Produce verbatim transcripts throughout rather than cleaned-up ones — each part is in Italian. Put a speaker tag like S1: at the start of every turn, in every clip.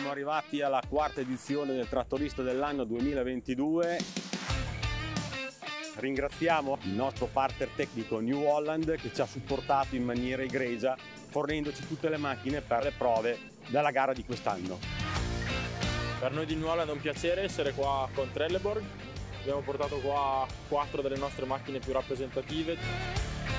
S1: siamo arrivati alla quarta edizione del Trattorista dell'anno duemilaventidue. Ringraziamo il nostro partner tecnico New Holland che ci ha supportato in maniera egregia, fornendoci tutte le macchine per le prove della gara di quest'anno.
S2: Per noi di New Holland è un piacere essere qua con Trelleborg. Abbiamo portato qua quattro delle nostre macchine più rappresentative.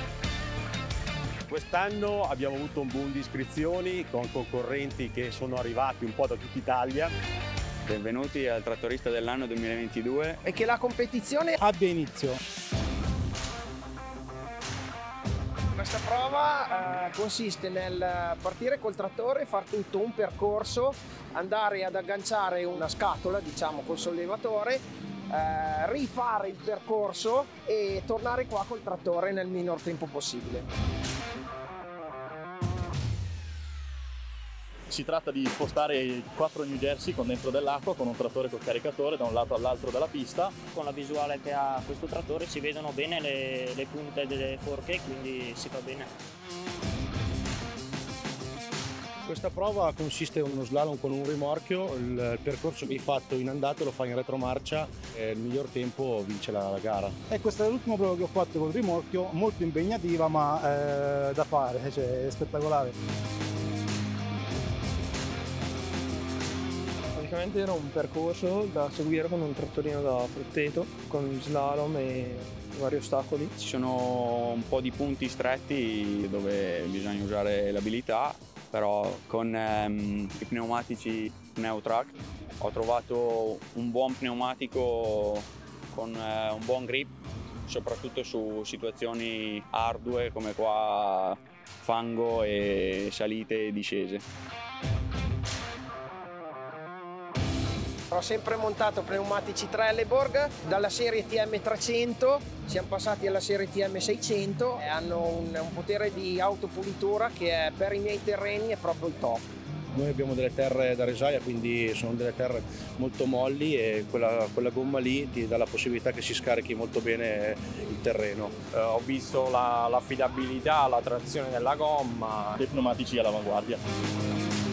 S1: Quest'anno abbiamo avuto un boom di iscrizioni con concorrenti che sono arrivati un po' da tutta Italia.
S3: Benvenuti al Trattorista dell'anno duemilaventidue.
S4: E che la competizione
S5: abbia inizio.
S4: Questa prova eh, consiste nel partire col trattore, far tutto un percorso, andare ad agganciare una scatola, diciamo, col sollevatore, eh, rifare il percorso e tornare qua col trattore nel minor tempo possibile.
S6: Si tratta di spostare quattro New Jersey con dentro dell'acqua con un trattore col caricatore da un lato all'altro della pista.
S7: Con la visuale che ha questo trattore si vedono bene le, le punte delle forche, quindi si fa bene.
S5: Questa prova consiste in uno slalom con un rimorchio. Il, il percorso che hai fatto in andata lo fai in retromarcia e il miglior tempo vince la, la gara.
S8: E questa è l'ultima prova che ho fatto col rimorchio, molto impegnativa ma eh, da fare, cioè, è spettacolare.
S9: Praticamente era un percorso da seguire con un trattorino da frutteto, con slalom e vari ostacoli.
S3: Ci sono un po' di punti stretti dove bisogna usare l'abilità, però con ehm, i pneumatici Pneutrac ho trovato un buon pneumatico con eh, un buon grip, soprattutto su situazioni ardue come qua fango e salite e discese.
S4: Ho sempre montato pneumatici Trelleborg, dalla serie T M trecento siamo passati alla serie T M seicento e hanno un, un potere di autopulitura che è, per i miei terreni è proprio il top.
S5: Noi abbiamo delle terre da resaia, quindi sono delle terre molto molli e quella, quella gomma lì ti dà la possibilità che si scarichi molto bene il terreno.
S2: Eh, ho visto la, l'affidabilità, la trazione della gomma,
S6: dei pneumatici all'avanguardia.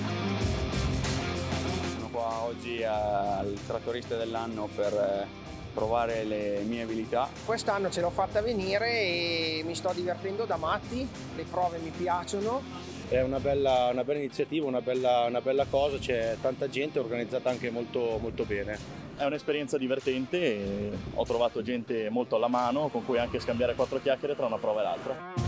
S3: Qua oggi al Trattorista dell'anno per provare le mie abilità.
S4: Quest'anno ce l'ho fatta venire e mi sto divertendo da matti, le prove mi piacciono.
S5: È una bella, una bella iniziativa, una bella, una bella cosa, c'è tanta gente, organizzata anche molto, molto bene.
S6: È un'esperienza divertente e ho trovato gente molto alla mano con cui anche scambiare quattro chiacchiere tra una prova e l'altra.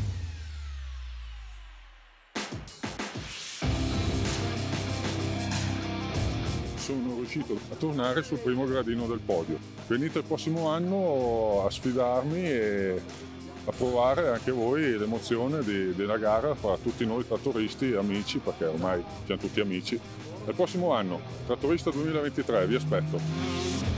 S10: Sono riuscito a tornare sul primo gradino del podio. Venite il prossimo anno a sfidarmi e a provare anche voi l'emozione di, della gara fra tutti noi trattoristi e amici, perché ormai siamo tutti amici. Il prossimo anno, Trattorista duemilaventitré, vi aspetto.